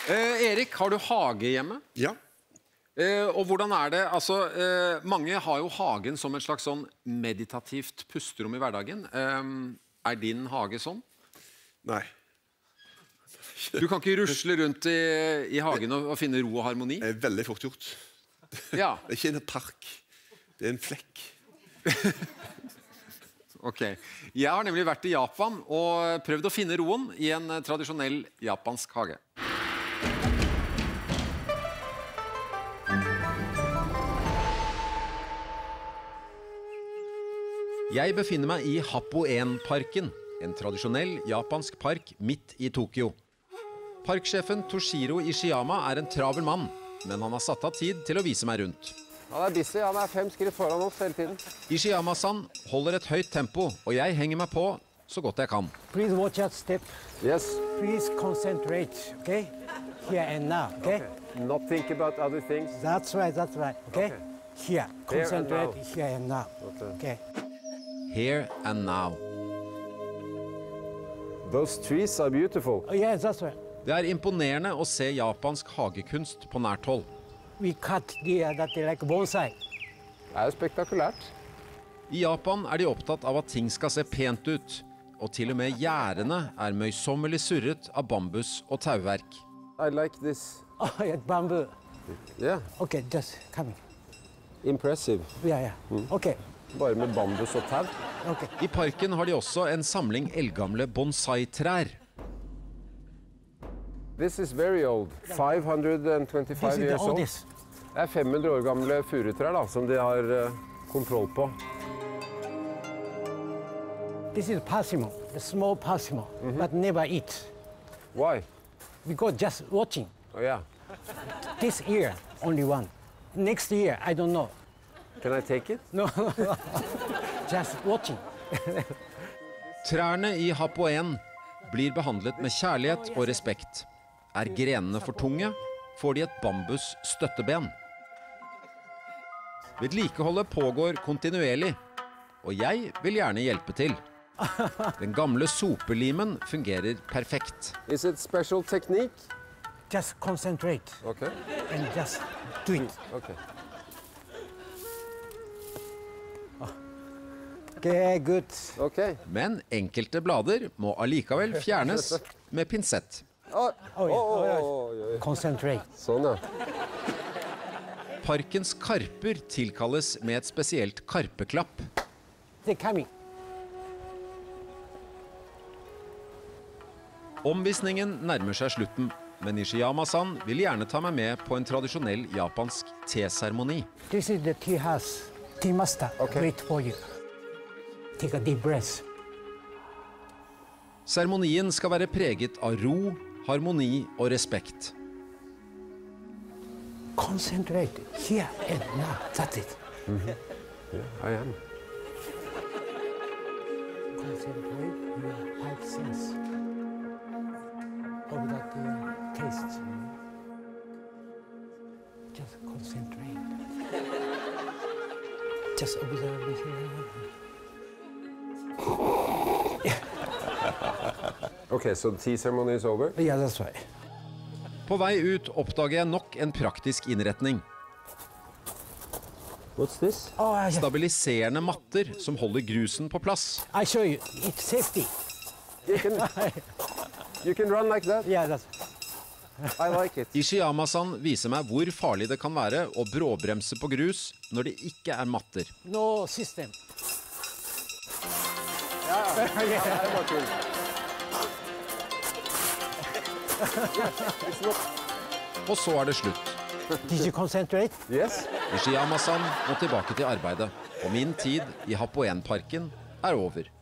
Erik, har du hage hjemme? Ja. Og hvordan det? Altså, mange har jo hagen som et slags sånn meditativt pusterom i hverdagen. Din hage sånn? Nei. Du kan ikke rusle rundt i hagen og finne ro og harmoni? Det veldig fort gjort. Ja. Det ikke en park. Det en flekk. Ok. Jeg har nemlig vært i Japan og prøvd å finne roen i en tradisjonell japansk hage. Jeg befinner meg i Happoen-parken, en tradisjonell japansk park midt i Tokyo. Parksjefen Toshiro Ishiyama en travel mann, men han har satt av tid til å vise meg rundt. Han busy, han 5 skritt foran oss hele tiden. Ishiyama-san holder et høyt tempo, og jeg henger meg på så godt jeg kan. Please watch out step. Yes. Please concentrate, okay? Here and now, okay? Not think about other things. That's right, okay? Here, concentrate here and now, okay? Here and now. Those trees are beautiful. Oh, yes, that's right. Det imponerende å se japansk hagekunst på nært hold. We cut that like bonsai. Det jo spektakulært. I Japan de opptatt av at ting skal se pent ut, og til og med gjerdene møysommelig surret av bambus og tauverk. I like this. Oh, yeah, bamboo. Yeah. Okay, just coming. Impressive. Yeah. Okay. Bare med bambus og tau. Okay. I parken har de også en samling eldgamle bonsai-trær. This is very old. 525 years old. Det 500 år gamle furutrær da, som de har kontroll på. This is persimmon, the small persimmon, but never eat. Why? Because just watching. Oh yeah. This year, only one. Next year, I don't know. Can I take it? No, just watching. Trærne i Happoen blir behandlet med kjærlighet og respekt. Grenene for tunge, får de et bambus støtteben. Vedlikeholdet pågår kontinuerlig, og jeg vil gjerne hjelpe til. Den gamle sopelimen fungerer perfekt. Is it special technique? Just concentrate. Okay. And just do it. Okay. Okay, good. Okay. Men enkelte blader må allikevel fjernes med pinsett. Concentrate. Sånn, ja. Parkens karper tilkalles med et spesielt karpeklapp. They're coming. Omvisningen nærmer seg slutten, men Ishiyama-san vil gjerne ta meg med på en tradisjonell japansk teseremoni. This is the tea house. Tea master. Okay. Wait for you. Take a deep breath. Seremonien skal være preget av ro, harmoni og respekt. Concentrate here and now. That's it. Yeah, I am. Concentrate your five senses of that taste. Just concentrate. Just observe here. Okay, so the tea ceremony is over? Yeah, that's right. På vei ut oppdager jeg nok en praktisk innretning. What's this? Oh, yeah. Stabiliserende matter som holder grusen på plass. I show you. It's safety. You can run like that? Yeah, that's. I like it. Ishiyama-san viser meg hvor farlig det kan være å bråbremse på grus når det ikke matter. No system. Det bare tull. Og så det slutt. Did you concentrate? Yes. Ishiyama-san må tilbake til arbeidet, og min tid i Happoen-parken over.